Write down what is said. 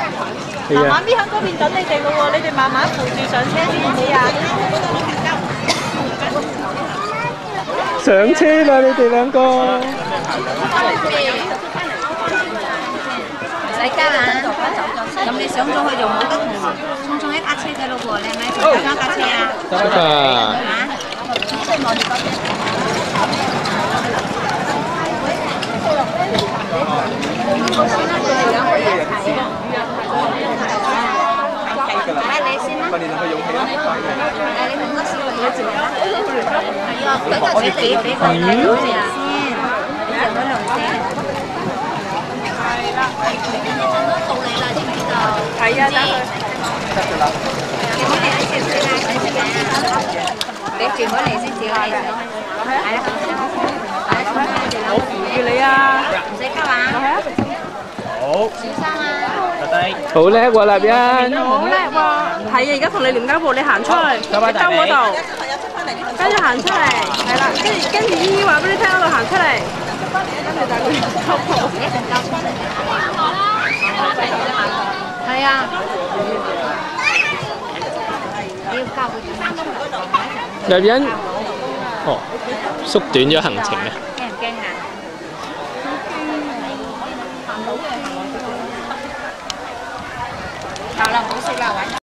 慢慢啲喺嗰邊等你哋咯喎，你哋慢慢扶住上車知唔知啊？ 上車啦！你哋兩個。 唔使加啦，咁你上咗去就冇得同匆匆一架車嘅咯喎，你係咪仲加架車啊？ 得㗎。 買你先啦。訓練佢勇氣啦。你同我試過幾次啊？係啊，俾佢俾佢先，俾佢兩先。到你啦，知唔知道？ 係啊，得佢。 得㗎啦。你唔好嚟先，唔使啦，你轉開嚟先，自己嚟上去。係啦。 我扶住你啊！ 唔使急啊！ 係啊。 好。小心啊！ 好叻喎，立欣。 好叻喎！係啊，而家同你聯交步，你行出去，你兜嗰度，跟住行出嚟，係啦，跟住姨姨話俾你聽嗰度行出嚟，跟住就係佢交步。係啊。 立欣，哦，縮短咗行程啊！ 驚唔驚啊？好啦，唔好食啦，玩。